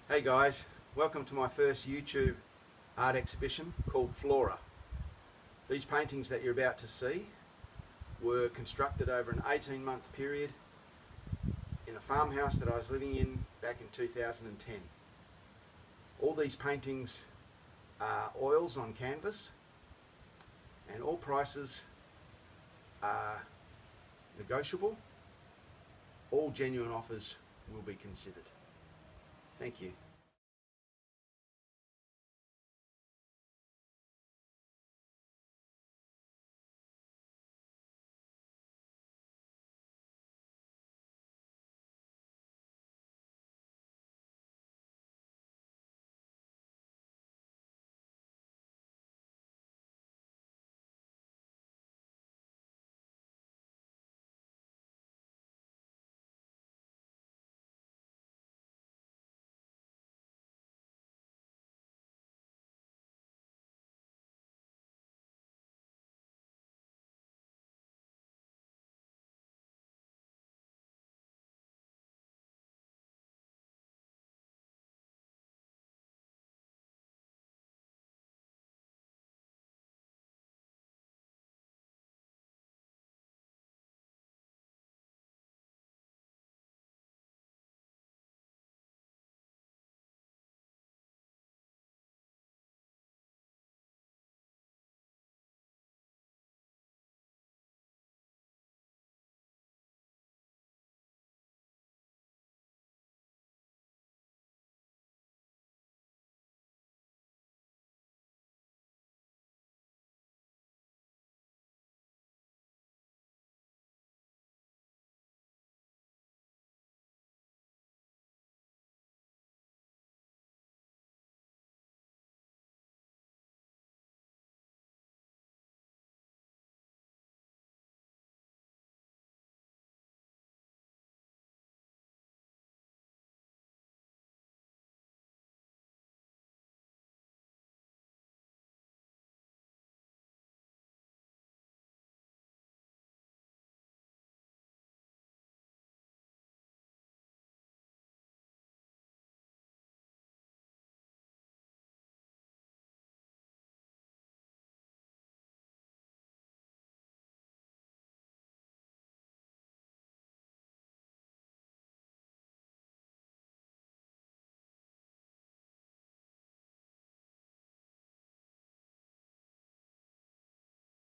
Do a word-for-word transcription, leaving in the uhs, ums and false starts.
Hey guys, welcome to my first YouTube art exhibition called Flora. These paintings that you're about to see were constructed over an eighteen month period in a farmhouse that I was living in back in two thousand ten. All these paintings are oils on canvas and all prices are negotiable. All genuine offers will be considered. Thank you.